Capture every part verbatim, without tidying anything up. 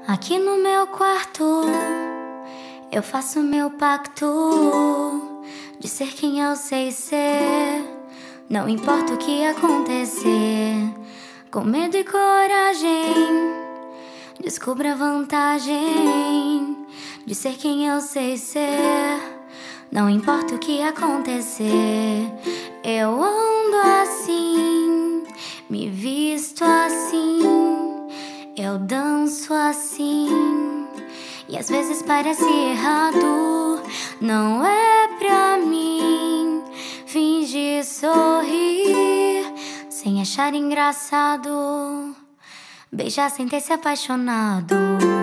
Aqui no meu quarto eu faço meu pacto de ser quem eu sei ser. Não importa o que acontecer, com medo e coragem descubra a vantagem de ser quem eu sei ser. Não importa o que acontecer, eu ando assim, me visto assim, eu danço assim. E às vezes parece errado, não é pra mim fingir sorrir sem achar engraçado, beijar sem ter se apaixonado.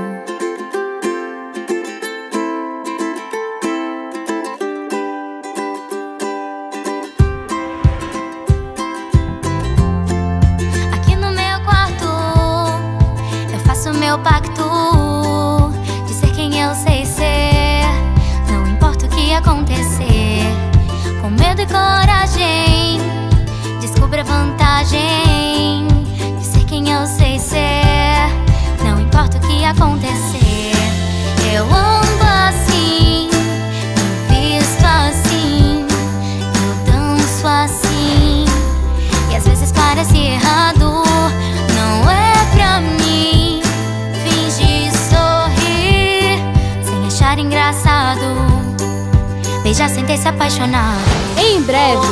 Aqui no meu quarto eu faço meu pacto de ser quem eu sei ser. Não importa o que acontecer, com medo e coragem descubra a vantagem de ser quem eu sei ser. Não importa o que acontecer, eu ando assim, me visto assim, eu danço assim. E às vezes parece errado, não é pra mim fingir sorrir sem achar engraçado, beijar sem ter se apaixonado. Em breve,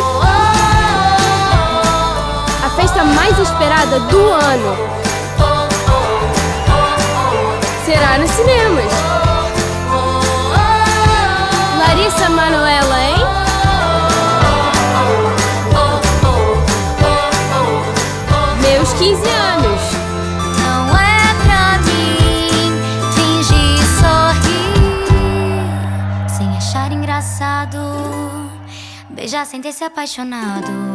a festa mais esperada do ano será nos cinemas. Larissa Manoela, hein? Meus quinze anos. Não é pra mim fingir sorrir sem achar engraçado, beijar sem ter se apaixonado.